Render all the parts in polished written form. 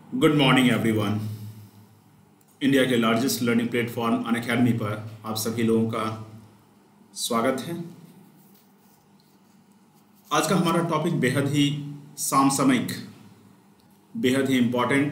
Good morning everyone. India के largest learning platform Unacademy पर आप सभी लोगों का स्वागत है। आज का हमारा टॉपिक बेहद ही समसामयिक, बेहद ही इम्पॉर्टेंट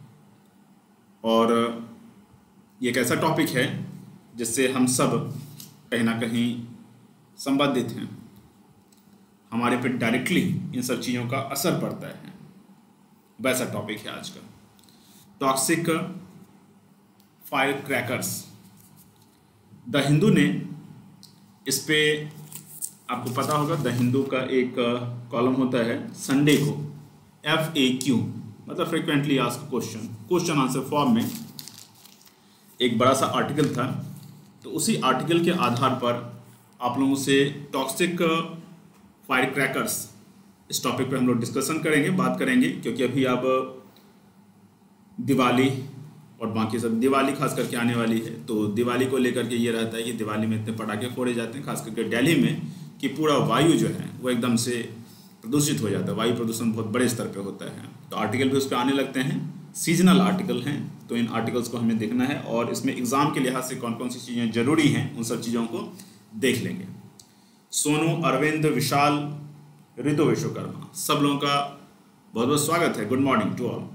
और ये एक ऐसा टॉपिक है जिससे हम सब कहीं ना कहीं संबंधित हैं। हमारे पे डायरेक्टली इन सब चीज़ों का असर पड़ता है, वैसा टॉपिक है आज का। Toxic fire crackers. The Hindu ने इस पे, आपको पता होगा, द हिंदू का एक कॉलम होता है संडे को, FAQ मतलब frequently asked question answer form में एक बड़ा सा आर्टिकल था। तो उसी आर्टिकल के आधार पर आप लोगों से टॉक्सिक फायर क्रैकर्स इस टॉपिक पे हम लोग डिस्कशन करेंगे, बात करेंगे, क्योंकि अभी अब दिवाली और बाकी सब, दिवाली खास करके आने वाली है। तो दिवाली को लेकर के ये रहता है कि दिवाली में इतने पटाखे फोड़े जाते हैं, खास करके दिल्ली में, कि पूरा वायु जो है वो एकदम से प्रदूषित हो जाता है। वायु प्रदूषण बहुत बड़े स्तर पे होता है। तो आर्टिकल भी उस पर आने लगते हैं, सीजनल आर्टिकल हैं। तो इन आर्टिकल्स को हमें देखना है और इसमें एग्ज़ाम के लिहाज से कौन कौन सी चीज़ें ज़रूरी हैं उन सब चीज़ों को देख लेंगे। सोनू, अरविंद, विशाल, ऋतु विश्वकर्मा, सब लोगों का बहुत बहुत स्वागत है। Good morning to all.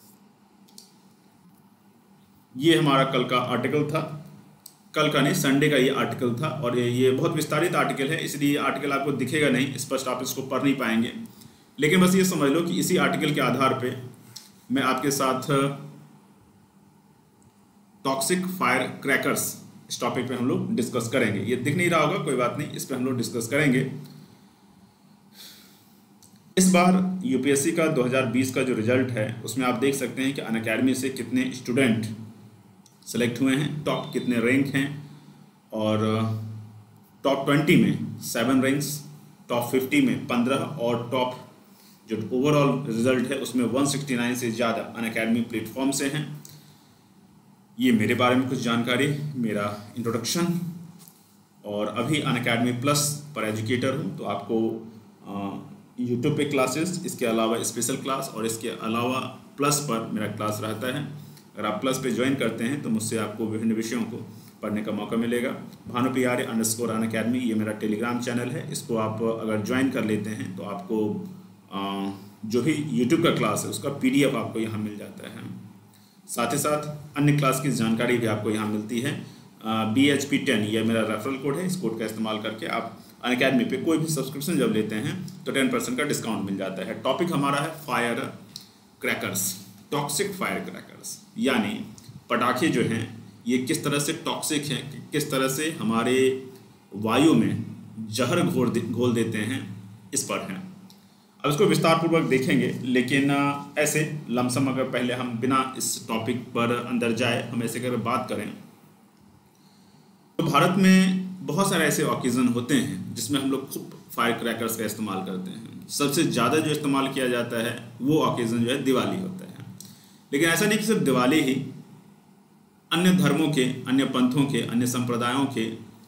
ये हमारा कल का आर्टिकल था, कल का नहीं, संडे का ये आर्टिकल था और ये बहुत विस्तारित आर्टिकल है, इसलिए आर्टिकल आपको दिखेगा नहीं, स्पष्ट आप इसको पढ़ नहीं पाएंगे। लेकिन बस ये समझ लो कि इसी आर्टिकल के आधार पे मैं आपके साथ टॉक्सिक फायर क्रैकर्स इस टॉपिक पे हम लोग डिस्कस करेंगे। ये दिख नहीं रहा होगा, कोई बात नहीं, इस पे हम लोग डिस्कस करेंगे। इस बार यूपीएससी का 2020 का जो रिजल्ट है उसमें आप देख सकते हैं कि अनअकैडमी से कितने स्टूडेंट सेलेक्ट हुए हैं, टॉप कितने रैंक हैं, और टॉप 20 में 7 रैंक्स, टॉप 50 में 15 और टॉप जो ओवरऑल रिजल्ट है उसमें 169 से ज़्यादा अनअकैडमी प्लेटफॉर्म से हैं। ये मेरे बारे में कुछ जानकारी, मेरा इंट्रोडक्शन, और अभी अनअकैडमी प्लस पर एजुकेटर हूँ। तो आपको यूट्यूब पे क्लासेस, इसके अलावा स्पेशल क्लास, और इसके अलावा प्लस पर मेरा क्लास रहता है। अगर आप प्लस पे ज्वाइन करते हैं तो मुझसे आपको विभिन्न विषयों को पढ़ने का मौका मिलेगा। भानु_PRA_अनअकैडमी ये मेरा टेलीग्राम चैनल है। इसको आप अगर ज्वाइन कर लेते हैं तो आपको जो भी यूट्यूब का क्लास है उसका PDF आपको यहाँ मिल जाता है। साथ ही साथ अन्य क्लास की जानकारी भी आपको यहाँ मिलती है। BHP10 ये मेरा रेफरल कोड है, इस कोड का इस्तेमाल करके आप अनअकैडमी पे कोई भी सब्सक्रिप्शन जब लेते हैं तो 10% का डिस्काउंट मिल जाता है। टॉपिक हमारा है fire crackers, toxic fire crackers, यानी पटाखे जो हैं ये किस तरह से टॉक्सिक हैं, किस तरह से हमारे वायु में जहर घोल देते हैं, इस पर हैं। अब इसको विस्तारपूर्वक देखेंगे, लेकिन ऐसे लमसम अगर पहले हम बिना इस टॉपिक पर अंदर जाए हम ऐसे कर बात करें तो भारत में बहुत सारे ऐसे ऑकेज़न होते हैं जिसमें हम लोग खूब फायर क्रैकर्स का इस्तेमाल करते हैं। सबसे ज़्यादा जो इस्तेमाल किया जाता है वो ऑकेज़न जो है दिवाली होता है। लेकिन ऐसा नहीं कि सिर्फ दिवाली ही, अन्य धर्मों के, अन्य पंथों के, अन्य संप्रदायों के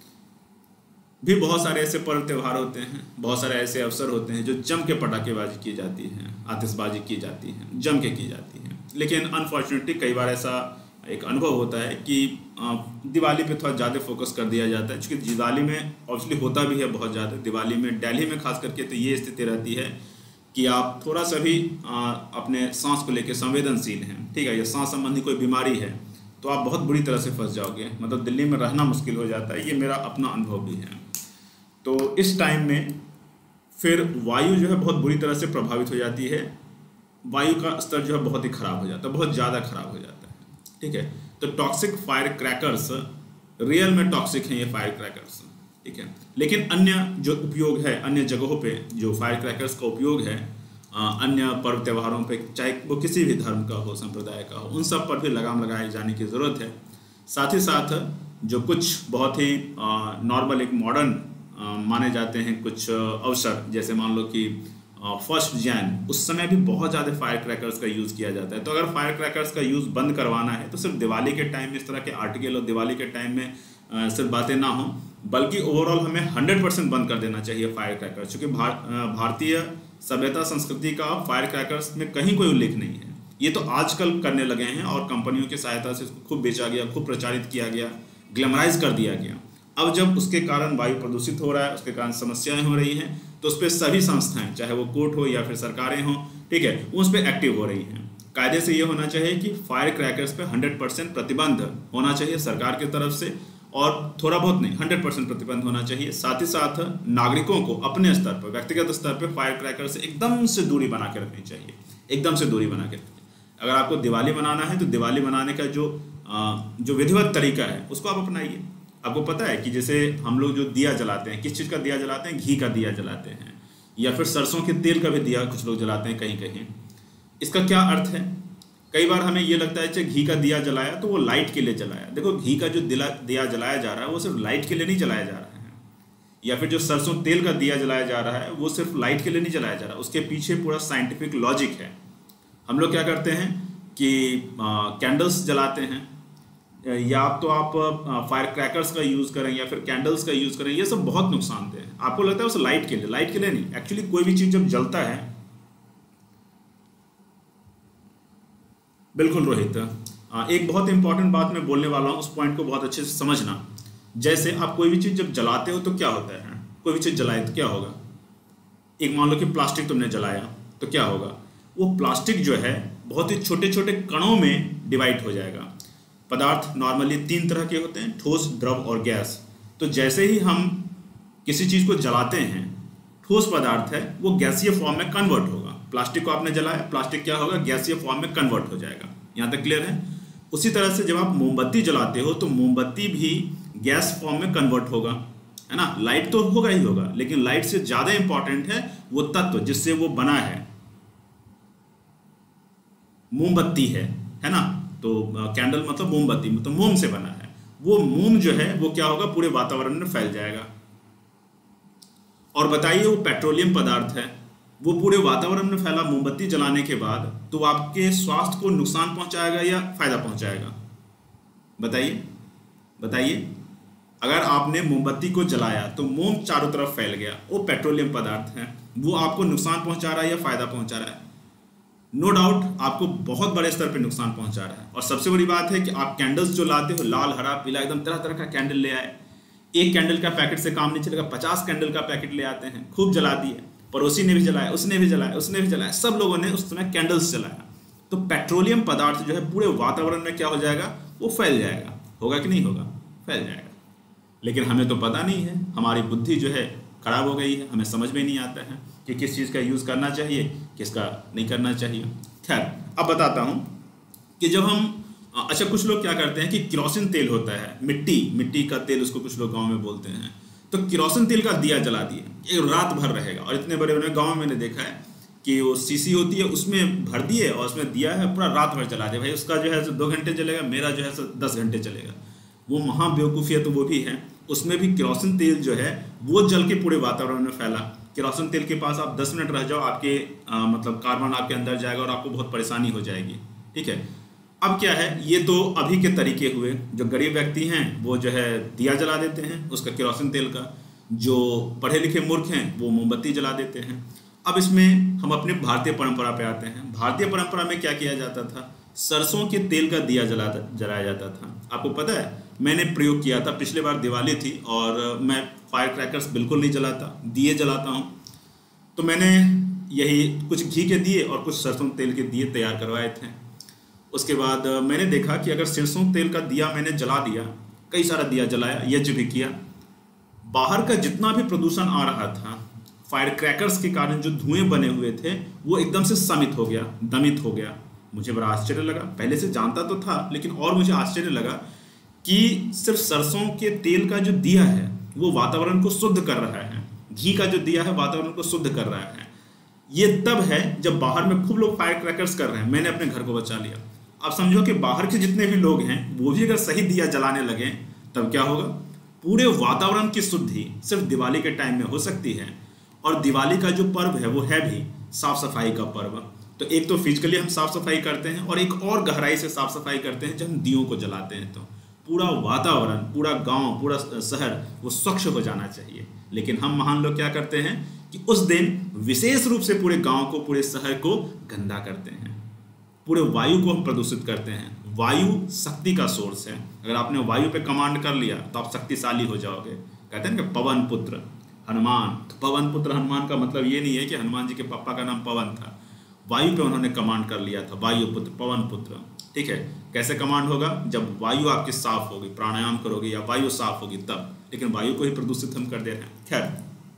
भी बहुत सारे ऐसे पर्व त्यौहार होते हैं, बहुत सारे ऐसे अवसर होते हैं जो जम के पटाखेबाजी की जाती है, आतिशबाजी की जाती है, जम के की जाती है। लेकिन अनफॉर्चुनेटली कई बार ऐसा एक अनुभव होता है कि दिवाली पे थोड़ा ज़्यादा फोकस कर दिया जाता है, क्योंकि दिवाली में ऑब्वियसली होता भी है बहुत ज़्यादा। दिवाली में दिल्ली में खास करके तो ये स्थिति रहती है कि आप थोड़ा सा भी अपने सांस को लेकर संवेदनशील हैं, ठीक है, या सांस संबंधी कोई बीमारी है तो आप बहुत बुरी तरह से फंस जाओगे, मतलब दिल्ली में रहना मुश्किल हो जाता है। ये मेरा अपना अनुभव भी है। तो इस टाइम में फिर वायु जो है बहुत बुरी तरह से प्रभावित हो जाती है, वायु का स्तर जो है बहुत ही ख़राब हो जाता है, बहुत ज़्यादा ख़राब हो जाता है, ठीक है। तो टॉक्सिक फायर क्रैकर्स रियल में टॉक्सिक हैं ये फायर क्रैकर्स, ठीक है। लेकिन अन्य जो उपयोग है, अन्य जगहों पे जो फायर क्रैकर्स का उपयोग है, अन्य पर्व त्योहारों पे, चाहे वो किसी भी धर्म का हो, संप्रदाय का हो, उन सब पर भी लगाम लगाए जाने की ज़रूरत है। साथ ही साथ जो कुछ बहुत ही नॉर्मल, एक मॉडर्न माने जाते हैं कुछ अवसर, जैसे मान लो कि 1 जनवरी, उस समय भी बहुत ज़्यादा फायर क्रैकर्स का यूज़ किया जाता है। तो अगर फायर क्रैकर्स का यूज़ बंद करवाना है तो सिर्फ दिवाली के टाइम में इस तरह के आर्टिकल और दिवाली के टाइम में सिर्फ बातें ना हों, बल्कि ओवरऑल हमें 100% बंद कर देना चाहिए फायर क्रैकर्स। क्योंकि भारतीय सभ्यता संस्कृति का फायर क्रैकर्स में कहीं कोई उल्लेख नहीं है। ये तो आजकल करने लगे हैं और कंपनियों की सहायता से इसको खूब बेचा गया, खूब प्रचारित किया गया, ग्लैमराइज कर दिया गया। अब जब उसके कारण वायु प्रदूषित हो रहा है, उसके कारण समस्याएं हो रही हैं, तो उस पर सभी संस्थाएं, चाहे वो कोर्ट हो या फिर सरकारें हों, ठीक है, उस पर एक्टिव हो रही हैं। कायदे से ये होना चाहिए कि फायर क्रैकर्स पे 100% प्रतिबंध होना चाहिए सरकार की तरफ से, और थोड़ा बहुत नहीं, 100% प्रतिबंध होना चाहिए। साथ ही साथ नागरिकों को अपने स्तर पर, व्यक्तिगत स्तर पर फायर क्रैकर से एकदम से दूरी बना के रखनी चाहिए, एकदम से दूरी बना के रखनी। अगर आपको दिवाली मनाना है तो दिवाली मनाने का जो विधिवत तरीका है उसको आप अपनाइए। आपको पता है कि जैसे हम लोग जो दिया जलाते हैं, किस चीज़ का दिया जलाते हैं? घी का दिया जलाते हैं, या फिर सरसों के तेल का भी दिया कुछ लोग जलाते हैं कहीं कहीं। इसका क्या अर्थ है? कई बार हमें ये लगता है कि घी का दिया जलाया तो वो लाइट के लिए जलाया। देखो, घी का जो दिया जलाया जा रहा है वो सिर्फ लाइट के लिए नहीं जलाया जा रहा है, या फिर जो सरसों तेल का दिया जलाया जा रहा है वो सिर्फ लाइट के लिए नहीं जलाया जा रहा, उसके पीछे पूरा साइंटिफिक लॉजिक है। हम लोग क्या करते हैं कि कैंडल्स जलाते हैं, या तो आप फायर क्रैकर्स का यूज़ करें या फिर कैंडल्स का यूज़ करें, ये सब बहुत नुकसानदेह है। आपको लगता है उस लाइट के लिए, लाइट के लिए नहीं। एक्चुअली कोई भी चीज़ जब जलता है, बिल्कुल रोहित, एक बहुत इंपॉर्टेंट बात मैं बोलने वाला हूँ, उस पॉइंट को बहुत अच्छे से समझना। जैसे आप कोई भी चीज़ जब जलाते हो तो क्या होता है? कोई भी चीज़ जलाए तो क्या होगा? एक मान लो कि प्लास्टिक तुमने जलाया तो क्या होगा? वो प्लास्टिक जो है बहुत ही छोटे छोटे कणों में डिवाइड हो जाएगा। पदार्थ नॉर्मली 3 तरह के होते हैं, ठोस, द्रव और गैस। तो जैसे ही हम किसी चीज़ को जलाते हैं, ठोस पदार्थ है वो गैसीय फॉर्म में कन्वर्ट होगा। प्लास्टिक को आपने जलाया, प्लास्टिक क्या होगा? गैसीय फॉर्म में कन्वर्ट हो जाएगा। यहाँ तक क्लियर है? उसी तरह से जब आप मोमबत्ती जलाते हो तो मोमबत्ती भी गैस फॉर्म में कन्वर्ट होगा, है ना? लाइट तो होगा ही होगा, लेकिन लाइट से ज़्यादा इंपॉर्टेंट है वो तत्व जिससे वो बना है। मोमबत्ती है ना? तो कैंडल मतलब मोमबत्ती, मतलब मोम से बना है। वो मोम जो है वो क्या होगा? पूरे वातावरण में फैल जाएगा। और बताइए, वो पेट्रोलियम पदार्थ है, वो पूरे वातावरण में फैला मोमबत्ती जलाने के बाद तो आपके स्वास्थ्य को नुकसान पहुंचाएगा या फायदा पहुंचाएगा? बताइए बताइए। अगर आपने मोमबत्ती को जलाया तो मोम चारों तरफ फैल गया, वो पेट्रोलियम पदार्थ है, वो आपको नुकसान पहुंचा रहा है या फायदा पहुंचा रहा है? नो डाउट आपको बहुत बड़े स्तर पे नुकसान पहुंचा रहा है। और सबसे बड़ी बात है कि आप कैंडल्स जो लाते हो, लाल, हरा, पीला, एकदम तरह तरह का कैंडल ले आए। एक कैंडल का पैकेट से काम नहीं चलेगा, 50 कैंडल का पैकेट ले आते हैं, खूब जला दिए, पड़ोसी ने भी जलाया, उसने भी जलाया, उसने भी जलाया, सब लोगों ने उस समय कैंडल्स जलाया। तो पेट्रोलियम पदार्थ जो है पूरे वातावरण में क्या हो जाएगा? वो फैल जाएगा। होगा कि नहीं होगा? फैल जाएगा। लेकिन हमें तो पता नहीं है, हमारी बुद्धि जो है खराब हो गई है, हमें समझ में नहीं आता है कि किस चीज़ का यूज़ करना चाहिए, किसका नहीं करना चाहिए। खैर, अब बताता हूँ कि जब हम अच्छा, कुछ लोग क्या करते हैं कि केरोसिन तेल होता है, मिट्टी का तेल, उसको कुछ लोग गांव में बोलते हैं, तो केरोसिन तेल का दिया जला दिए, ये रात भर रहेगा। और इतने बड़े बड़े गाँव में मैंने देखा है कि वो शीशी होती है, उसमें भर दिए और उसमें दिया है, पूरा रात भर जला दिए। भाई उसका जो है 2 घंटे चलेगा, मेरा जो है 10 घंटे चलेगा। वो महाबेवकूफ़ी तो वो भी है। उसमें भी केरोसिन तेल जो है वो जल के पूरे वातावरण में फैला। केरोसिन तेल के पास आप 10 मिनट रह जाओ, आपके मतलब कार्बन आपके अंदर जाएगा और आपको बहुत परेशानी हो जाएगी। ठीक है, अब क्या है, ये तो अभी के तरीके हुए। जो गरीब व्यक्ति हैं वो जो है दिया जला देते हैं उसका, केरोसिन तेल का। जो पढ़े लिखे मूर्ख हैं वो मोमबत्ती जला देते हैं। अब इसमें हम अपने भारतीय परंपरा पे आते हैं। भारतीय परंपरा में क्या किया जाता था? सरसों के तेल का दिया जलाया जाता था। आपको पता है, मैंने प्रयोग किया था, पिछले बार दिवाली थी और मैं फायर क्रैकर्स बिल्कुल नहीं जलाता, दिए जलाता हूँ। तो मैंने यही कुछ घी के दिए और कुछ सरसों तेल के दिए तैयार करवाए थे। उसके बाद मैंने देखा कि अगर सरसों तेल का दिया मैंने जला दिया, कई सारा दिया जलाया, यज्ञ भी किया, बाहर का जितना भी प्रदूषण आ रहा था फायर क्रैकर्स के कारण, जो धुएं बने हुए थे वो एकदम से समित हो गया, दमित हो गया। मुझे बड़ा आश्चर्य लगा, पहले से जानता तो था लेकिन और मुझे आश्चर्य लगा कि सिर्फ सरसों के तेल का जो दिया है वो वातावरण को शुद्ध कर रहा है, घी का जो दिया है वातावरण को शुद्ध कर रहा है। ये तब है जब बाहर में खूब लोग फायर क्रैकर्स कर रहे हैं, मैंने अपने घर को बचा लिया। आप समझो कि बाहर के जितने भी लोग हैं वो भी अगर सही दिया जलाने लगे तब क्या होगा? पूरे वातावरण की शुद्धि सिर्फ दिवाली के टाइम में हो सकती है। और दिवाली का जो पर्व है वो है भी साफ सफाई का पर्व। तो एक तो फिजिकली हम साफ सफाई करते हैं और एक और गहराई से साफ सफाई करते हैं जब हम दियों को जलाते हैं। तो पूरा वातावरण, पूरा गांव, पूरा शहर वो स्वच्छ हो जाना चाहिए। लेकिन हम महान लोग क्या करते हैं कि उस दिन विशेष रूप से पूरे गांव को, पूरे शहर को गंदा करते हैं, पूरे वायु को हम प्रदूषित करते हैं। वायु शक्ति का सोर्स है। अगर आपने वायु पे कमांड कर लिया तो आप शक्तिशाली हो जाओगे। कहते हैं ना कि पवन पुत्र हनुमान, तो पवन पुत्र हनुमान का मतलब ये नहीं है कि हनुमान जी के पापा का नाम पवन था। वायु पे उन्होंने कमांड कर लिया था, वायु पुत्र पवन पुत्र। ठीक है, कैसे कमांड होगा? जब वायु आपकी साफ होगी, प्राणायाम करोगे या वायु साफ होगी तब। लेकिन वायु को ही प्रदूषित हम कर दे रहे हैं। खैर,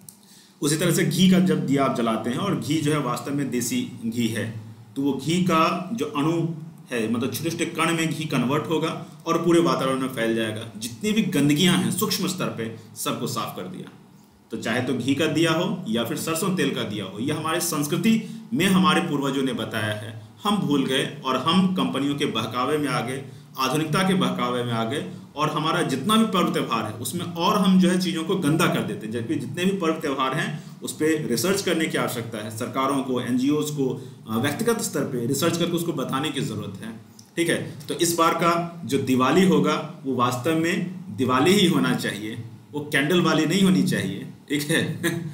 उसी तरह से घी का जब दिया आप जलाते हैं, और घी जो है वास्तव में देसी घी है, तो वो घी का जो अणु है, मतलब छोटे छोटे कण में घी कन्वर्ट होगा और पूरे वातावरण में फैल जाएगा। जितनी भी गंदगियां हैं सूक्ष्म स्तर पे सबको साफ कर दिया। तो चाहे तो घी का दिया हो या फिर सरसों तेल का दिया हो, यह हमारे संस्कृति में हमारे पूर्वजों ने बताया है। हम भूल गए और हम कंपनियों के बहकावे में आ गए, आधुनिकता के बहकावे में आ गए, और हमारा जितना भी पर्व त्यौहार है उसमें और हम जो है चीज़ों को गंदा कर देते हैं। जबकि जितने भी पर्व त्यौहार हैं उस पर रिसर्च करने की आवश्यकता है। सरकारों को, NGOs को व्यक्तिगत स्तर पे रिसर्च करके उसको बताने की ज़रूरत है। ठीक है, तो इस बार का जो दिवाली होगा वो वास्तव में दिवाली ही होना चाहिए, वो कैंडल वाली नहीं होनी चाहिए। ठीक है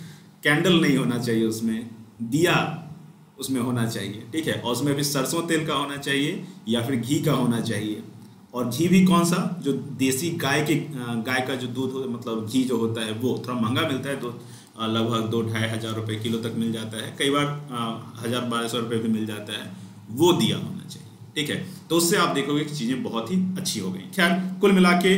कैंडल नहीं होना चाहिए, उसमें दिया उसमें होना चाहिए। ठीक है, और उसमें भी सरसों तेल का होना चाहिए या फिर घी का होना चाहिए। और घी भी कौन सा? जो देसी गाय का जो दूध मतलब घी जो होता है वो थोड़ा महंगा मिलता है, लगभग 2-2.5 हज़ार रुपये किलो तक मिल जाता है, कई बार 1000-1200 रुपये भी मिल जाता है, वो दिया होना चाहिए। ठीक है, तो उससे आप देखोगे कि चीज़ें बहुत ही अच्छी हो गई। खैर, कुल मिला के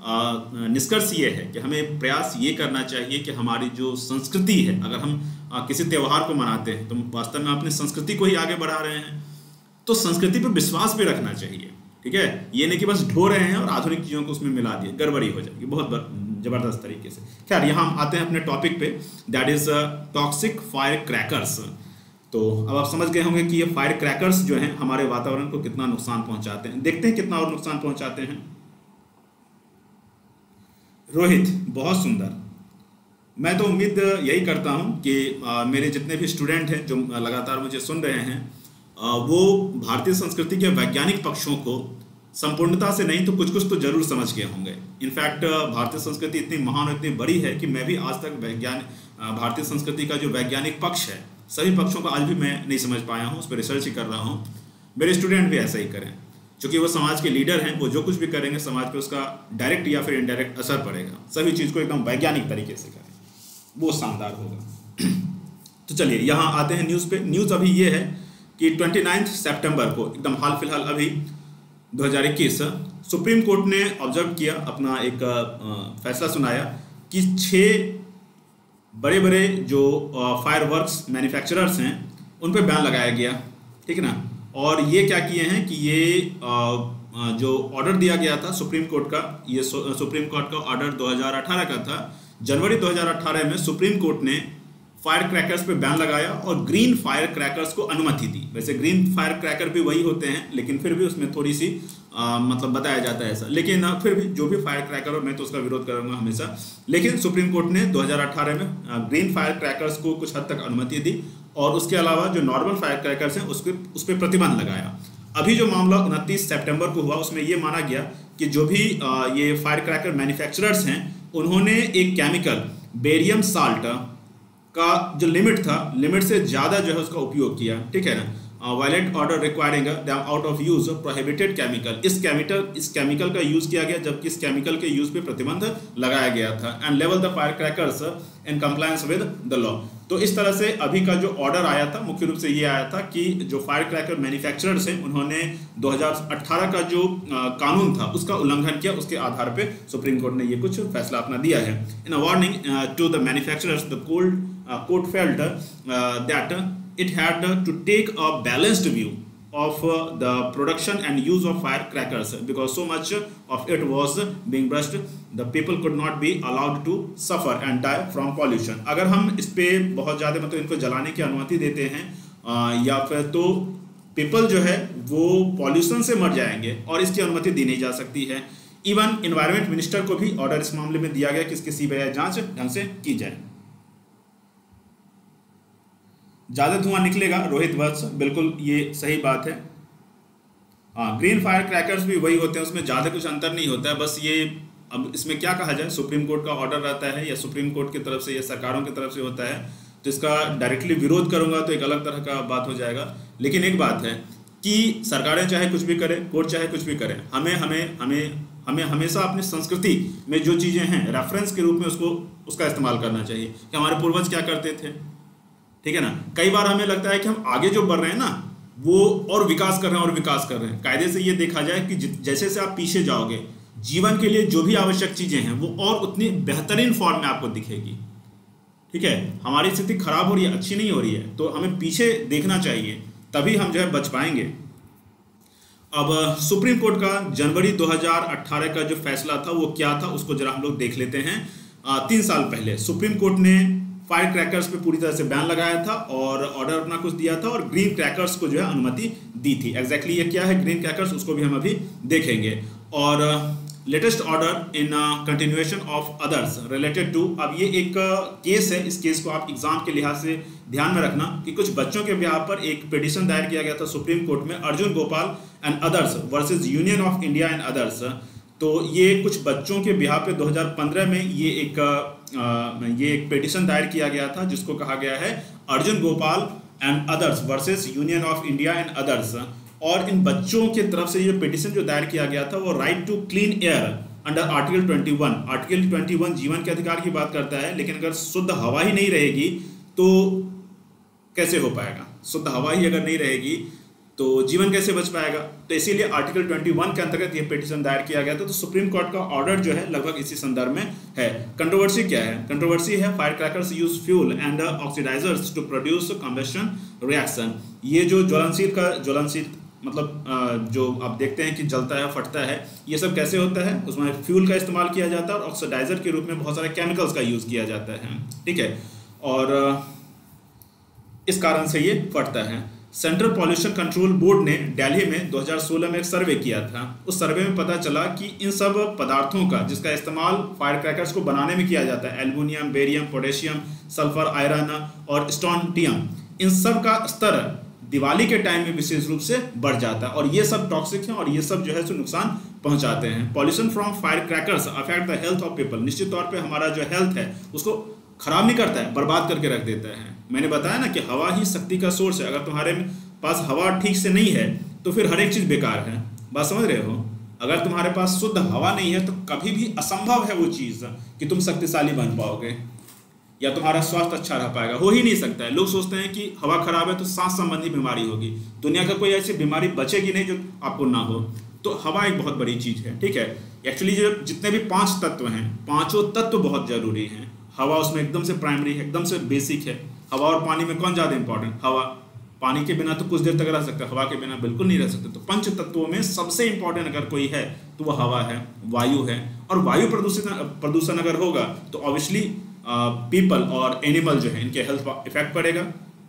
निष्कर्ष ये है कि हमें प्रयास ये करना चाहिए कि हमारी जो संस्कृति है, अगर हम किसी त्यौहार को मनाते हैं तो वास्तव में अपनी संस्कृति को ही आगे बढ़ा रहे हैं। तो संस्कृति पर विश्वास भी रखना चाहिए। ठीक है, ये नहीं कि बस ढो रहे हैं और आधुनिक चीज़ों को उसमें मिला दिए, गड़बड़ी हो जाएगी बहुत ज़बरदस्त तरीके से। खैर, यहाँ हम आते हैं अपने टॉपिक पे, that is toxic fire crackers. तो अब आप समझ गए होंगे कि ये फायर क्रैकर्स जो हैं हमारे वातावरण को कितना नुकसान पहुंचाते हैं। देखते हैं कितना और नुकसान पहुंचाते हैं। रोहित, बहुत सुंदर। मैं तो उम्मीद यही करता हूं कि मेरे जितने भी स्टूडेंट हैं जो लगातार मुझे सुन रहे हैं, वो भारतीय संस्कृति के वैज्ञानिक पक्षों को संपूर्णता से नहीं तो कुछ कुछ तो जरूर समझ गए होंगे। इनफैक्ट भारतीय संस्कृति इतनी महान और इतनी बड़ी है कि मैं भी आज तक भारतीय संस्कृति का जो वैज्ञानिक पक्ष है, सभी पक्षों को आज भी मैं नहीं समझ पाया हूँ, उस पर रिसर्च ही कर रहा हूँ। मेरे स्टूडेंट भी ऐसा ही करें, क्योंकि वो समाज के लीडर हैं, वो जो कुछ भी करेंगे समाज पे उसका डायरेक्ट या फिर इनडायरेक्ट असर पड़ेगा। सभी चीज़ को एकदम वैज्ञानिक तरीके से करें, वो शानदार होगा। तो चलिए यहाँ आते हैं न्यूज़ पे। न्यूज़ अभी ये है कि 29 सितंबर को, एकदम हाल फिलहाल अभी 2021, सुप्रीम कोर्ट ने ऑब्जर्व किया, अपना एक फैसला सुनाया कि 6 बड़े बड़े जो फायरवर्क्स मैन्युफैक्चरर्स हैं उन पर बैन लगाया गया। ठीक है ना, और ये क्या किए हैं कि ये जो ऑर्डर दिया गया था सुप्रीम कोर्ट का, ये सुप्रीम कोर्ट का ऑर्डर 2018 का था। जनवरी 2018 में सुप्रीम कोर्ट ने फायर क्रैकर्स पे बैन लगाया और ग्रीन फायर क्रैकर्स को अनुमति दी। वैसे ग्रीन फायर क्रैकर भी वही होते हैं, लेकिन फिर भी उसमें थोड़ी सी मतलब बताया जाता है ऐसा। लेकिन फिर भी जो भी फायर क्रैकर हो, मैं तो उसका विरोध करूंगा हमेशा। लेकिन सुप्रीम कोर्ट ने 2018 में ग्रीन फायर क्रैकर्स को कुछ हद तक अनुमति दी, और उसके अलावा जो नॉर्मल फायर क्रैकर्स हैं उस पर प्रतिबंध लगाया। अभी जो मामला 29 सितंबर को हुआ, उसमें ये माना गया कि जो भी ये फायर क्रैकर मैन्युफैक्चरर्स हैं उन्होंने एक केमिकल बेरियम साल्ट का जो लिमिट था, लिमिट से ज़्यादा जो है उसका उपयोग किया। ठीक है ना, violated order requiring them out of use prohibited chemical. इस केमिकल का यूज़ किया गया, जबकि इस केमिकल के यूज़ पे प्रतिबंध लगाया गया था। एंड लेवल the fire crackers in compliance with the law. तो इस तरह से अभी का जो ऑर्डर आया था, मुख्य रूप से ये आया था कि जो फायर क्रैकर मैन्युफैक्चरर्स हैं उन्होंने 2018 का जो कानून था उसका उल्लंघन किया। उसके आधार पे सुप्रीम कोर्ट ने ये कुछ फैसला अपना दिया है। In a warning to the manufacturers, the court felt that it had to take a balanced view of the production and use of firecrackers, because so much of it was being brushed, the people could not be allowed to suffer and die from pollution। अगर हम इस पे बहुत ज़्यादा मतलब इनको जलाने की अनुमति देते हैं या फिर तो पीपल जो है वो पॉल्यूशन से मर जाएंगे, और इसकी अनुमति दी नहीं जा सकती है। इवन इन्वायरमेंट मिनिस्टर को भी ऑर्डर इस मामले में दिया गया कि इसकी सीबीआई जांच ढंग से की जाए। ज़्यादा धुआं निकलेगा, रोहित वत्स, बिल्कुल ये सही बात है। हाँ, ग्रीन फायर क्रैकर्स भी वही होते हैं, उसमें ज़्यादा कुछ अंतर नहीं होता है। बस ये अब इसमें क्या कहा जाए, सुप्रीम कोर्ट का ऑर्डर रहता है या सुप्रीम कोर्ट की तरफ से या सरकारों की तरफ से होता है, तो इसका डायरेक्टली विरोध करूंगा तो एक अलग तरह का बात हो जाएगा। लेकिन एक बात है कि सरकारें चाहे कुछ भी करें, कोर्ट चाहे कुछ भी करें, हमें हमें हमें हमें हमेशा अपनी संस्कृति में जो चीज़ें हैं रेफरेंस के रूप में उसका इस्तेमाल करना चाहिए कि हमारे पूर्वज क्या करते थे, ठीक है ना। कई बार हमें लगता है कि हम आगे जो बढ़ रहे हैं ना वो और विकास कर रहे हैं और विकास कर रहे हैं। कायदे से ये देखा जाए कि जैसे से आप पीछे जाओगे जीवन के लिए जो भी आवश्यक चीज़ें हैं वो और उतनी बेहतरीन फॉर्म में आपको दिखेगी, ठीक है। हमारी स्थिति खराब हो रही है, अच्छी नहीं हो रही है, तो हमें पीछे देखना चाहिए, तभी हम जो है बच पाएंगे। अब सुप्रीम कोर्ट का जनवरी 2018 का जो फैसला था वो क्या था उसको जरा हम लोग देख लेते हैं। 3 साल पहले सुप्रीम कोर्ट ने फायर क्रैकर्स पे पूरी तरह से बैन लगाया था और ऑर्डर अपना कुछ दिया था और ग्रीन क्रैकर्स को जो है अनुमति दी थी। एग्जैक्टली ये क्या है ग्रीन क्रैकर्स, उसको भी हम अभी देखेंगे। और latest order in continuation of others related to, अब ये एक केस है, इस केस को आप एग्जाम के लिहाज से ध्यान में रखना कि कुछ बच्चों के ब्याह पर एक पिटीशन दायर किया गया था सुप्रीम कोर्ट में, Arjun Gopal and others versus union of India and others. तो ये कुछ बच्चों के ब्याह पे 2015 में ये एक पिटीशन दायर किया गया था जिसको कहा गया है Arjun Gopal and others versus union of India and others. और इन बच्चों के तरफ से ये पिटीशन जो दायर किया गया था वो right to clean air under article 21, article 21 जीवन के अधिकार की बात करता है, लेकिन अगर शुद्ध हवा ही नहीं रहेगी तो कैसे हो पाएगा। शुद्ध हवा ही अगर नहीं रहेगी तो जीवन कैसे बच पाएगा। तो इसीलिए आर्टिकल 21 के अंतर्गत ये पिटीशन दायर किया गया था। तो सुप्रीम कोर्ट का ऑर्डर जो है लगभग इसी संदर्भ में है। कंट्रोवर्सी क्या है, कंट्रोवर्सी है fire crackers use fuel and oxidizers to produce combustion reaction. ये जो ज्वलनशील मतलब जो आप देखते हैं कि जलता है फटता है, ये सब कैसे होता है, उसमें फ्यूल का इस्तेमाल किया जाता है और ऑक्सीडाइजर के रूप में बहुत सारे केमिकल्स का यूज़ किया जाता है, ठीक है। और इस कारण से ये फटता है। सेंट्रल पॉल्यूशन कंट्रोल बोर्ड ने दिल्ली में 2016 में एक सर्वे किया था। उस सर्वे में पता चला कि इन सब पदार्थों का जिसका इस्तेमाल फायर क्रैकर्स को बनाने में किया जाता है, aluminium, barium, potassium, sulphur, iron और स्ट्रोंटियम, इन सब का स्तर दिवाली के टाइम में विशेष रूप से बढ़ जाता है और ये सब टॉक्सिक हैं और ये सब जो है सो नुकसान पहुंचाते हैं। Pollution from fire crackers affect the health of people, निश्चित तौर पे हमारा जो हेल्थ है उसको खराब नहीं करता है, बर्बाद करके रख देता है। मैंने बताया ना कि हवा ही शक्ति का सोर्स है। अगर तुम्हारे पास हवा ठीक से नहीं है तो फिर हर एक चीज़ बेकार है, बात समझ रहे हो। अगर तुम्हारे पास शुद्ध हवा नहीं है तो कभी भी असंभव है वो चीज़ कि तुम शक्तिशाली बन पाओगे या तुम्हारा स्वास्थ्य अच्छा रह पाएगा, हो ही नहीं सकता है। लोग सोचते हैं कि हवा खराब है तो सांस संबंधी बीमारी होगी, दुनिया का कोई ऐसी बीमारी बचेगी नहीं जो आपको ना हो। तो हवा एक बहुत बड़ी चीज़ है, ठीक है। एक्चुअली जो जितने भी 5 तत्व हैं, पांचों तत्व बहुत जरूरी हैं। हवा उसमें एकदम से प्राइमरी है, एकदम से बेसिक है। हवा और पानी में कौन ज़्यादा इंपॉर्टेंट, हवा। पानी के बिना तो कुछ देर तक रह सकता है, हवा के बिना बिल्कुल नहीं रह सकते। तो 5 तत्वों में सबसे इंपॉर्टेंट अगर कोई है तो वह हवा है, वायु है। और वायु प्रदूषण अगर होगा तो ऑब्वियसली पीपल और एनिमल जो है इनके हेल्थ पर इफेक्ट पड़ेगा।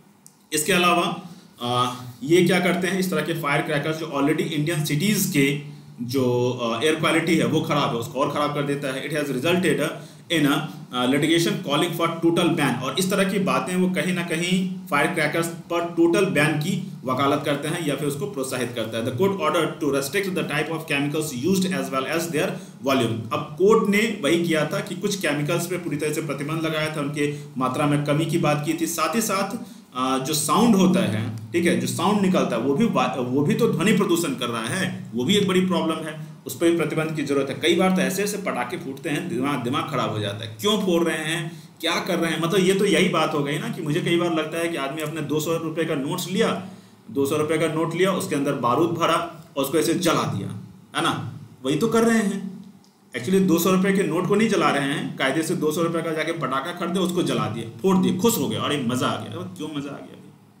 इसके अलावा ये क्या करते हैं, इस तरह के फायर क्रैकर्स जो ऑलरेडी इंडियन सिटीज़ के जो एयर क्वालिटी है वो खराब है उसको और ख़राब कर देता है। It has resulted in litigation calling for total ban. और इस तरह की बातें वो कहीं ना कहीं फायर क्रैकर्स पर टोटल बैन की वकालत करते हैं या फिर उसको प्रोत्साहित करता है। The court order to restrict the type of chemicals used as well as their volume. अब कोर्ट ने वही किया था कि कुछ केमिकल्स पे पूरी तरह से प्रतिबंध लगाया था, उनके मात्रा में कमी की बात की थी। साथ ही साथ जो साउंड होता है, ठीक है, जो साउंड निकलता है वो भी तो ध्वनि प्रदूषण कर रहा है, वो भी एक बड़ी प्रॉब्लम है, उस पर भी प्रतिबंध की जरूरत है। कई बार तो ऐसे ऐसे पटाखे फूटते हैं दिमाग खराब हो जाता है, क्यों फोड़ रहे हैं, क्या कर रहे हैं। मतलब ये तो यही बात हो गई ना कि मुझे कई बार लगता है कि आदमी अपने 200 रुपये का नोट्स लिया, 200 रुपये का नोट लिया, उसके अंदर बारूद भरा और उसको ऐसे जला दिया, है ना। वही तो कर रहे हैं। एक्चुअली 200 रुपये के नोट को नहीं जला रहे हैं, कायदे से 200 रुपये का जाके पटाखा खरीदे, उसको जला दिए, फोड़ दिए, खुश हो गए, अरे मज़ा आ गया। क्यों मज़ा आ गया,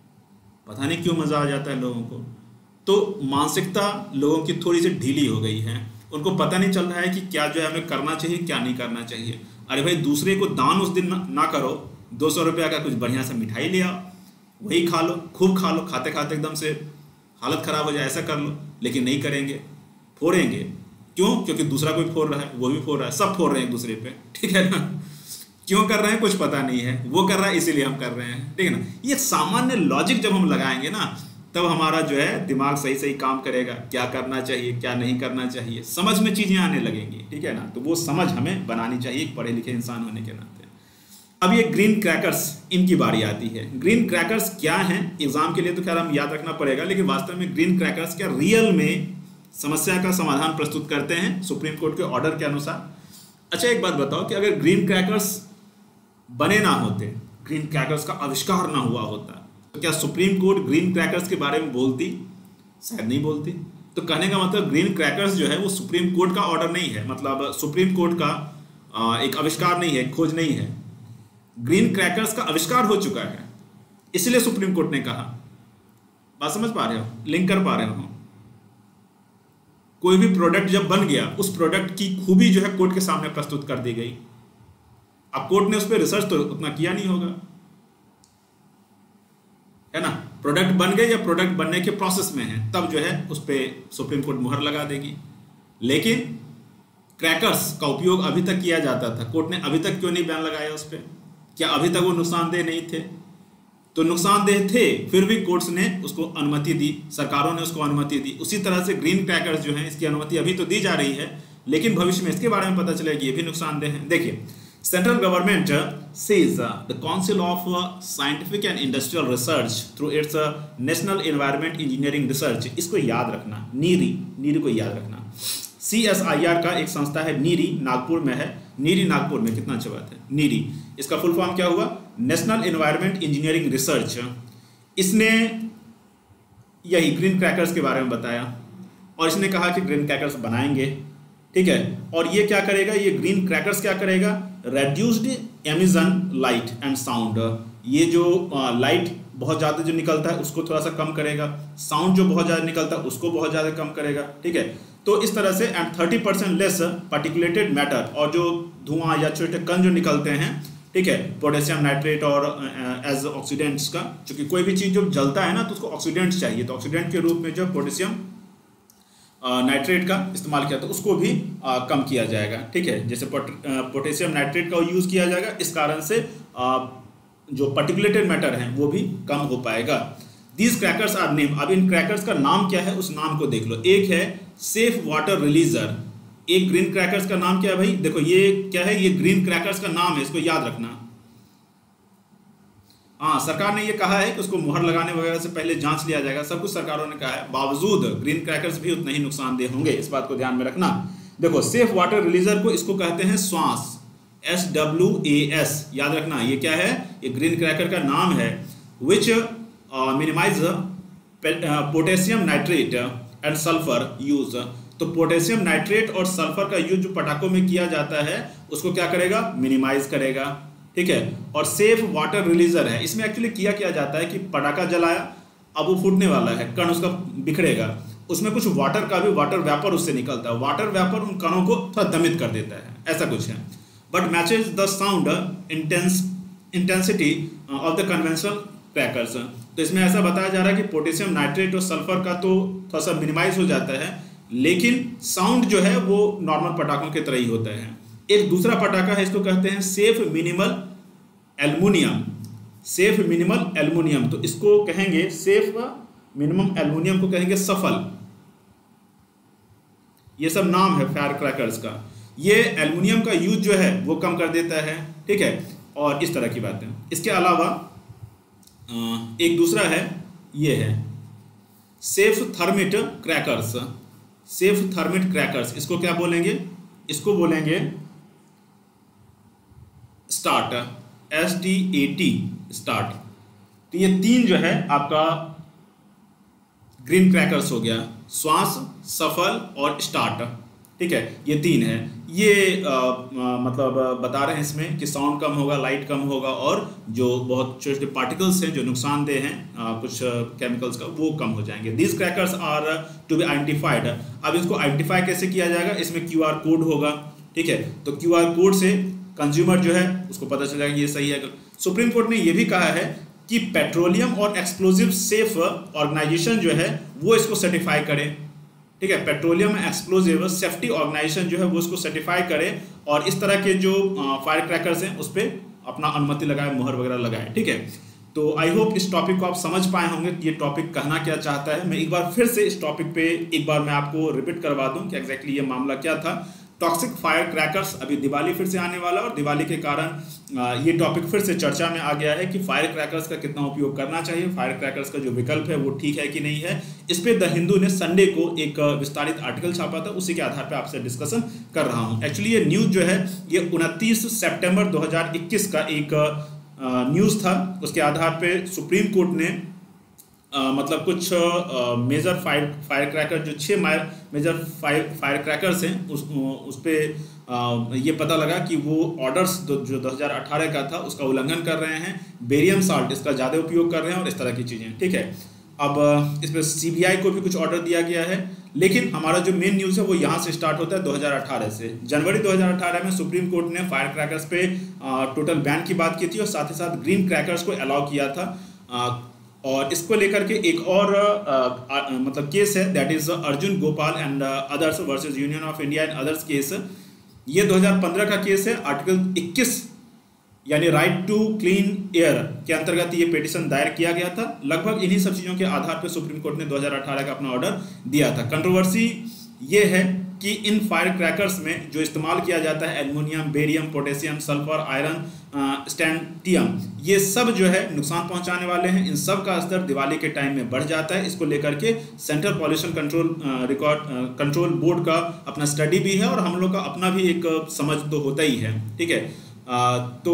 पता नहीं क्यों मज़ा आ जाता है लोगों को। तो मानसिकता लोगों की थोड़ी सी ढीली हो गई है, उनको पता नहीं चल रहा है कि क्या जो है हमें करना चाहिए, क्या नहीं करना चाहिए। अरे भाई दूसरे को दान उस दिन ना करो, 200 रुपये का कुछ बढ़िया सा मिठाई ले आओ, वही खा लो, खूब खा लो, खाते खाते एकदम से हालत ख़राब हो जाए, ऐसा कर लो। लेकिन नहीं करेंगे, फोड़ेंगे। क्यों? क्योंकि दूसरा कोई फोड़ रहा है, वो भी फोड़ रहा है, सब फोड़ रहे हैं एक दूसरे पे, ठीक है ना। क्यों कर रहे हैं कुछ पता नहीं है, वो कर रहा है इसीलिए हम कर रहे हैं, ठीक है ना। ये सामान्य लॉजिक जब हम लगाएंगे ना तब हमारा जो है दिमाग सही काम करेगा, क्या करना चाहिए, क्या नहीं करना चाहिए, समझ में चीज़ें आने लगेंगी, ठीक है ना। तो वो समझ हमें बनानी चाहिए पढ़े लिखे इंसान होने के नाते। अब ये ग्रीन क्रैकर्स, इनकी बारी आती है। ग्रीन क्रैकर्स क्या हैं, एग्जाम के लिए तो खैर हम याद रखना पड़ेगा, लेकिन वास्तव में ग्रीन क्रैकर्स क्या रियल में समस्या का समाधान प्रस्तुत करते हैं सुप्रीम कोर्ट के ऑर्डर के अनुसार। अच्छा एक बात बताओ कि अगर ग्रीन क्रैकर्स बने ना होते, ग्रीन क्रैकर्स का आविष्कार ना हुआ होता, तो क्या सुप्रीम कोर्ट ग्रीन क्रैकर्स के बारे में बोलती? शायद नहीं बोलती। तो कहने का मतलब ग्रीन क्रैकर्स जो है वो सुप्रीम कोर्ट का ऑर्डर नहीं है, मतलब सुप्रीम कोर्ट का एक आविष्कार नहीं है, खोज नहीं है। ग्रीन क्रैकर्स का आविष्कार हो चुका है, इसलिए सुप्रीम कोर्ट ने कहा। बात समझ पा रहे हो, लिंक कर पा रहे हो? कोई भी प्रोडक्ट जब बन गया, उस प्रोडक्ट की खूबी जो है कोर्ट के सामने प्रस्तुत कर दी गई। अब कोर्ट ने उस पर रिसर्च तो उतना किया नहीं होगा, है ना। प्रोडक्ट बन गए या प्रोडक्ट बनने के प्रोसेस में है, तब जो है उस पर सुप्रीम कोर्ट मुहर लगा देगी। लेकिन क्रैकर्स का उपयोग अभी तक किया जाता था, कोर्ट ने अभी तक क्यों नहीं बैन लगाया उस पर? क्या अभी तक वो नुकसानदेह नहीं थे? तो नुकसानदेह थे, फिर भी कोर्ट्स ने उसको अनुमति दी, सरकारों ने उसको अनुमति दी। उसी तरह से ग्रीन क्रैकर्स जो हैं, इसकी अनुमति अभी तो दी जा रही है, लेकिन भविष्य में इसके बारे में पता चलेगा ये भी नुकसानदेह है। देखिए, Central Government says the Council of Scientific and Industrial Research through its National Environment Engineering Research, इसको याद रखना, नीरी को याद रखना। CSIR का एक संस्था है नीरी, नागपुर में है। नीरी नागपुर में, कितना अच्छा बात है, नीरी। इसका फुल फॉर्म क्या हुआ? National Environment Engineering Research. इसने यही ग्रीन क्रैकर्स के बारे में बताया और इसने कहा कि ग्रीन क्रैकर्स बनाएंगे, ठीक है। और ये क्या करेगा, ये ग्रीन क्रैकर्स क्या करेगा? Reduced emission light and sound, ये जो लाइट बहुत ज़्यादा जो निकलता है उसको थोड़ा सा कम करेगा, साउंड जो बहुत ज़्यादा निकलता है उसको बहुत ज़्यादा कम करेगा, ठीक है। तो इस तरह से एंड 30% लेस पार्टिकुलेटेड मैटर, और जो धुआं या छोटे कण जो निकलते हैं, ठीक है, पोटेशियम नाइट्रेट और एज ऑक्सीडेंट्स का, क्योंकि कोई भी चीज़ जब जलता है ना तो उसको ऑक्सीडेंट्स चाहिए, तो ऑक्सीडेंट के रूप में जो पोटेशियम नाइट्रेट का इस्तेमाल किया तो उसको भी कम किया जाएगा, ठीक है। जैसे पोटेशियम नाइट्रेट का यूज़ किया जाएगा, इस कारण से जो पार्टिकुलेटेड मैटर हैं वो भी कम हो पाएगा। दीज क्रैकर्स आर नेम, अब इन क्रैकर्स का नाम क्या है उस नाम को देख लो। एक है सेफ वाटर रिलीजर, एक ग्रीन क्रैकर्स का नाम क्या है भाई? देखो ये क्या है, ये ग्रीन क्रैकर्स का नाम है, इसको याद रखना। हाँ, सरकार ने ये कहा है कि उसको मुहर लगाने वगैरह से पहले जांच लिया जाएगा, सब कुछ सरकारों ने कहा है। बावजूद ग्रीन क्रैकर्स भी उतने ही नुकसानदेह होंगे, इस बात को ध्यान में रखना। देखो, सेफ वाटर रिलीजर को इसको कहते हैं स्वास, SWAS, याद रखना। ये क्या है? ये ग्रीन क्रैकर का नाम है। Which minimize potassium nitrate and sulphur use, तो पोटेशियम नाइट्रेट और सल्फर का यूज जो पटाखों में किया जाता है उसको क्या करेगा? मिनिमाइज करेगा, ठीक है। और सेफ वाटर रिलीजर है, इसमें एक्चुअली क्या जाता है कि पटाखा जलाया, अब वो फूटने वाला है, कण उसका बिखरेगा, उसमें कुछ वाटर का भी वाटर वेपर उससे निकलता है, वाटर वेपर उन कणों को थोड़ा दमित कर देता है, ऐसा कुछ है। But matches the sound intensity of the conventional crackers, तो इसमें ऐसा बताया जा रहा है कि पोटेशियम नाइट्रेट और सल्फर का तो थोड़ा सा मिनिमाइज हो जाता है, लेकिन साउंड जो है वो नॉर्मल पटाखों की तरह ही होता है। एक दूसरा पटाखा है, इसको कहते हैं safe minimal aluminium, safe minimal aluminium, तो इसको कहेंगे सेफ मिनिमम एल्युमिनियम को कहेंगे सफल। ये सब नाम है फायर क्रैकर्स का। ये एल्युमिनियम का यूज जो है वो कम कर देता है, ठीक है, और इस तरह की बातें। इसके अलावा एक दूसरा है, ये है safe thermite crackers, safe thermite crackers, इसको क्या बोलेंगे? इसको बोलेंगे स्टार्ट, STAT, स्टार्ट। तो ये तीन जो है आपका ग्रीन क्रैकर्स हो गया, श्वास, सफल और स्टार्ट, ठीक है, ये तीन है। ये मतलब बता रहे हैं इसमें कि साउंड कम होगा, लाइट कम होगा, और जो बहुत छोटे छोटे पार्टिकल्स हैं जो नुकसानदेह हैं कुछ केमिकल्स का, वो कम हो जाएंगे। These crackers are to be identified. अब इसको आइडेंटिफाई कैसे किया जाएगा? इसमें QR कोड होगा, ठीक है, तो QR कोड से कंज्यूमर जो है उसको पता चल जाएगा ये सही है। सुप्रीम कोर्ट ने ये भी कहा है कि पेट्रोलियम और एक्सप्लोजिव सेफ ऑर्गेनाइजेशन जो है वो इसको सर्टिफाई करे, ठीक है, पेट्रोलियम एक्सप्लोजिव सेफ्टी ऑर्गेनाइजेशन जो है वो इसको सर्टिफाई करे, और इस तरह के जो फायर क्रैकर्स हैं उस पर अपना अनुमति लगाए, मुहर वगैरह लगाए, ठीक है। तो आई होप इस टॉपिक को आप समझ पाए होंगे कि ये टॉपिक कहना क्या चाहता है। मैं एक बार फिर से इस टॉपिक पे एक बार मैं आपको रिपीट करवा दूं कि एग्जैक्टली ये मामला क्या था। टॉक्सिक फायर क्रैकर्स, अभी दिवाली फिर से आने वाला और दिवाली के कारण ये टॉपिक फिर से चर्चा में आ गया है कि फायर क्रैकर्स का कितना उपयोग करना चाहिए, फायर क्रैकर्स का जो विकल्प है वो ठीक है कि नहीं है। इस पे द हिंदू ने संडे को एक विस्तारित आर्टिकल छापा था, उसी के आधार पे आपसे डिस्कशन कर रहा हूँ। एक्चुअली ये न्यूज़ जो है ये 29 सितंबर 2021 का एक न्यूज़ था। उसके आधार पे सुप्रीम कोर्ट ने मतलब कुछ मेजर फायर क्रैकर जो 6 मेजर फायर क्रैकर्स हैं उस पर ये पता लगा कि वो ऑर्डर्स जो 2018 का था उसका उल्लंघन कर रहे हैं, बेरियम साल्ट इसका ज़्यादा उपयोग कर रहे हैं और इस तरह की चीज़ें। ठीक है, अब इस पर सीबीआई को भी कुछ ऑर्डर दिया गया है, लेकिन हमारा जो मेन न्यूज़ है वो यहाँ से स्टार्ट होता है 2018 से। जनवरी 2018 में सुप्रीम कोर्ट ने फायर क्रैकर्स पे टोटल बैन की बात की थी और साथ ही साथ ग्रीन क्रैकर्स को अलाउ किया था। और इसको लेकर के एक और मतलब केस है, that is Arjun Gopal and others versus union of India and others case. ये 2015 का केस है। आर्टिकल 21 यानी राइट टू क्लीन एयर के अंतर्गत ये पिटीशन दायर किया गया था। लगभग इन्हीं सब चीज़ों के आधार पर सुप्रीम कोर्ट ने 2018 का अपना ऑर्डर दिया था। कंट्रोवर्सी ये है कि इन फायर क्रैकर्स में जो इस्तेमाल किया जाता है aluminium, barium, potassium, sulphur, iron, strontium, ये सब जो है नुकसान पहुंचाने वाले हैं। इन सब का स्तर दिवाली के टाइम में बढ़ जाता है। इसको लेकर के सेंट्रल पॉल्यूशन कंट्रोल बोर्ड का अपना स्टडी भी है और हम लोग का अपना भी एक समझ तो होता ही है। ठीक है, तो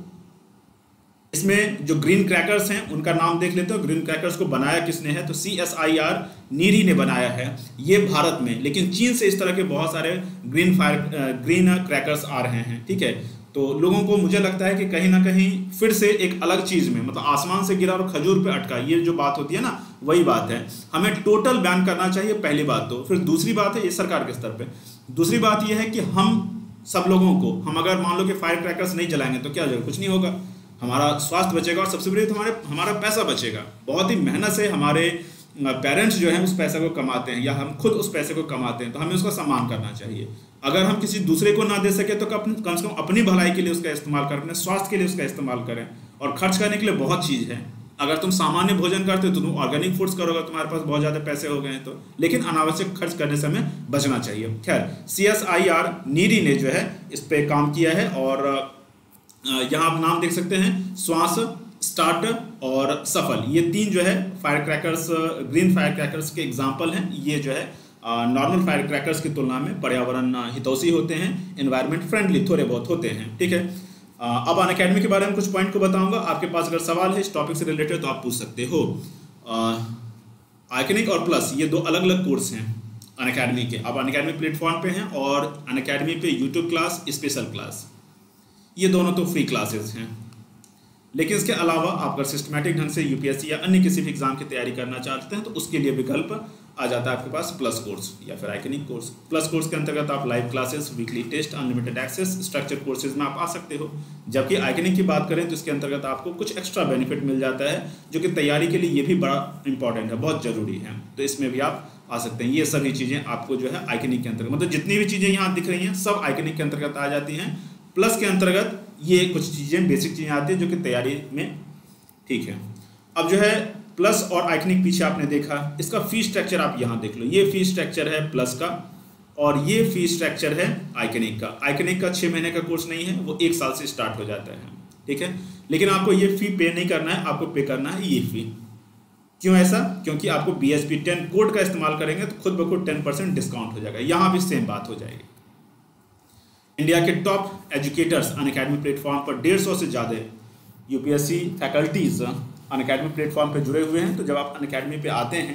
इसमें जो ग्रीन क्रैकर्स हैं उनका नाम देख लेते हो। ग्रीन क्रैकर्स को बनाया किसने है, तो CSIR नीरी ने बनाया है ये भारत में, लेकिन चीन से इस तरह के बहुत सारे ग्रीन क्रैकर्स आ रहे हैं। ठीक है, तो लोगों को मुझे लगता है कि कहीं ना कहीं फिर से एक अलग चीज़ में, मतलब आसमान से गिरा और खजूर पे अटका, ये जो बात होती है ना वही बात है। हमें टोटल बैन करना चाहिए, पहली बात तो। फिर दूसरी बात है ये सरकार के स्तर पे। दूसरी बात ये है कि हम सब लोगों को, हम अगर मान लो कि फायर क्रैकर्स नहीं जलाएंगे तो क्या होगा, कुछ नहीं होगा, हमारा स्वास्थ्य बचेगा और सबसे बड़ी तो हमारा पैसा बचेगा। बहुत ही मेहनत से हमारे पेरेंट्स जो हैं उस पैसे को कमाते हैं या हम खुद उस पैसे को कमाते हैं, तो हमें उसका सम्मान करना चाहिए। अगर हम किसी दूसरे को ना दे सके तो कम से कम अपनी भलाई के लिए उसका इस्तेमाल करें, अपने स्वास्थ्य के लिए उसका इस्तेमाल करें। और खर्च करने के लिए बहुत चीज़ है। अगर तुम सामान्य भोजन करते हो तो तुम ऑर्गेनिक फूड्स करोगे, तुम्हारे पास बहुत ज़्यादा पैसे हो गए हैं तो, लेकिन अनावश्यक खर्च करने से हमें बचना चाहिए। खैर, CSIR नीरी ने जो है इस पर काम किया है और यहाँ आप नाम देख सकते हैं, श्वास, स्टार्ट और सफल, ये 3 जो है fire crackers, green fire crackers के एग्जाम्पल हैं। ये जो है नॉर्मल फायर क्रैकर्स की तुलना में पर्यावरण हितौषी होते हैं, एनवायरनमेंट फ्रेंडली थोड़े बहुत होते हैं। ठीक है, अब अनअकैडमी के बारे में कुछ पॉइंट को बताऊंगा। आपके पास अगर सवाल है इस टॉपिक से रिलेटेड तो आप पूछ सकते हो। आइकनिक और प्लस ये 2 अलग अलग कोर्स हैं अनअकैडमी के। आप अनअकैडमी प्लेटफॉर्म पे हैं और अनअकैडमी पे यूट्यूब क्लास, स्पेशल क्लास, ये दोनों तो फ्री क्लासेस हैं। लेकिन इसके अलावा आप अगर सिस्टमैटिक ढंग से UPSC या अन्य किसी भी एग्जाम की तैयारी करना चाहते हैं तो उसके लिए विकल्प आ जाता है आपके पास प्लस कोर्स या फिर आइकनिक कोर्स। प्लस कोर्स के अंतर्गत आप live classes, weekly test, unlimited access, structure courses में आप आ सकते हो। जबकि आइकनिक की बात करें तो इसके अंतर्गत आपको कुछ एक्स्ट्रा बेनिफिट मिल जाता है जो कि तैयारी के लिए ये भी बड़ा इंपॉर्टेंट है, बहुत ज़रूरी है। तो इसमें भी आप आ सकते हैं। ये सभी चीज़ें आपको जो है आइकनिक के अंतर्गत, मतलब जितनी भी चीज़ें यहाँ दिख रही हैं सब आइकनिक के अंतर्गत आ जाती हैं। प्लस के अंतर्गत ये कुछ चीज़ें, बेसिक चीज़ें आती हैं जो कि तैयारी में ठीक है। अब जो है प्लस और आइकनिक पीछे आपने देखा, इसका फी स्ट्रक्चर आप यहाँ देख लो। ये फी स्ट्रक्चर है प्लस का और ये फी स्ट्रक्चर है आइकनिक का। आइकनिक का 6 महीने का कोर्स नहीं है, वो 1 साल से स्टार्ट हो जाता है। ठीक है, लेकिन आपको ये फी पे नहीं करना है, आपको पे करना है ये फी। क्यों ऐसा? क्योंकि आपको BSP 10 कोड का इस्तेमाल करेंगे तो खुद ब खुद 10% डिस्काउंट हो जाएगा। यहाँ भी सेम बात हो जाएगी। इंडिया के टॉप एजुकेटर्स अनअकैडमी प्लेटफॉर्म पर 150 से ज़्यादा UPSC फैकल्टीज़ अनअकैडमी प्लेटफॉर्म पे जुड़े हुए हैं। तो जब आप अनअकैडमी पे आते हैं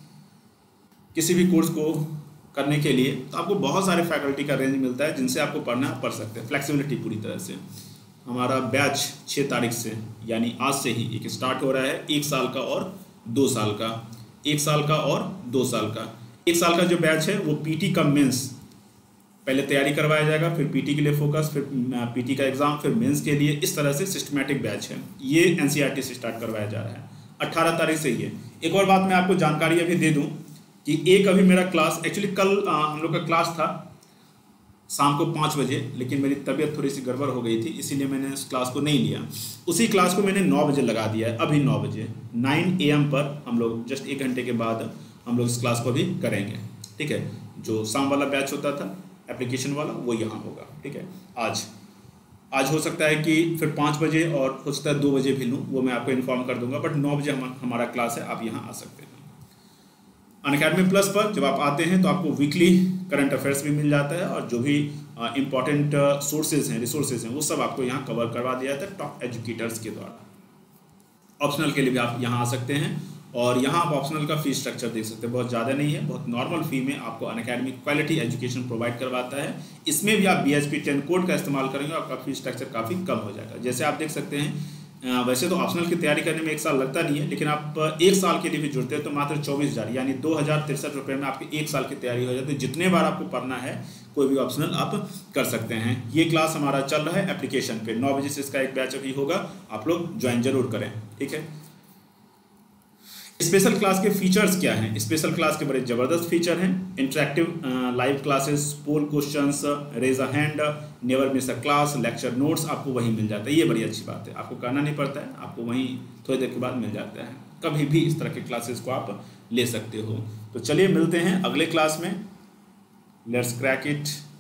किसी भी कोर्स को करने के लिए तो आपको बहुत सारे फैकल्टी का रेंज मिलता है जिनसे आपको पढ़ना पड़ सकते हैं। फ्लेक्सिबिलिटी पूरी तरह से। हमारा बैच 6 तारीख से यानी आज से ही एक स्टार्ट हो रहा है, 1 साल का और 2 साल का। 1 साल का और 2 साल का। 1 साल का जो बैच है वो PT का मेंस पहले तैयारी करवाया जाएगा, फिर PT के लिए फोकस, फिर PT का एग्जाम, फिर मेंस के लिए। इस तरह से सिस्टमैटिक बैच है। ये NCERT से स्टार्ट करवाया जा रहा है 18 तारीख से। ये एक और बात मैं आपको जानकारी अभी दे दूं कि एक अभी मेरा क्लास, एक्चुअली कल हम लोग का क्लास था शाम को 5 बजे, लेकिन मेरी तबीयत थोड़ी सी गड़बड़ हो गई थी इसीलिए मैंने उस क्लास को नहीं लिया। उसी क्लास को मैंने 9 बजे लगा दिया है, अभी 9 बजे 9 AM पर हम लोग जस्ट 1 घंटे के बाद हम लोग इस क्लास को भी करेंगे। ठीक है, जो शाम वाला बैच होता था एप्लीकेशन वाला वो यहाँ होगा, ठीक है। आज हो सकता है कि फिर 5 बजे और हो सकता है 2 बजे भी लूँ, वो मैं आपको इन्फॉर्म कर दूंगा, बट 9 बजे हमारा क्लास है, आप यहाँ आ सकते हैं। अनअकैडमी प्लस पर जब आप आते हैं तो आपको वीकली करंट अफेयर्स भी मिल जाता है और जो भी इंपॉर्टेंट सोर्सेज हैं, रिसोर्सेज हैं, वो सब आपको यहाँ कवर करवा दिया जाता है टॉप एजुकेटर्स के द्वारा। ऑप्शनल के लिए भी आप यहाँ आ सकते हैं और यहाँ आप ऑप्शनल का फीस स्ट्रक्चर देख सकते हैं, बहुत ज़्यादा नहीं है, बहुत नॉर्मल फी में आपको अनअकैडमी क्वालिटी एजुकेशन प्रोवाइड करवाता है। इसमें भी आप BSP 10 कोड का इस्तेमाल करेंगे, आपका फीस स्ट्रक्चर काफ़ी कम हो जाएगा। जैसे आप देख सकते हैं, वैसे तो ऑप्शनल की तैयारी करने में 1 साल लगता नहीं है, लेकिन आप 1 साल के लिए भी जुड़ते हैं तो मात्र 24,000 यानी 2,063 रुपये में आपकी 1 साल की तैयारी हो जाती है। जितने बार आपको पढ़ना है कोई भी ऑप्शनल आप कर सकते हैं। ये क्लास हमारा चल रहा है एप्लीकेशन पे, 9 बजे से इसका एक बैच अभी होगा, आप लोग ज्वाइन जरूर करें, ठीक है। स्पेशल क्लास के फीचर्स क्या हैं? स्पेशल क्लास के बड़े ज़बरदस्त फीचर हैं। Interactive live classes, poll questions, raise a hand, never miss a class, lecture notes आपको वहीं मिल जाता है। ये बड़ी अच्छी बात है, आपको करना नहीं पड़ता है, आपको वहीं थोड़ी देर के बाद मिल जाता है। कभी भी इस तरह के क्लासेस को आप ले सकते हो। तो चलिए मिलते हैं अगले क्लास में। Let's crack it.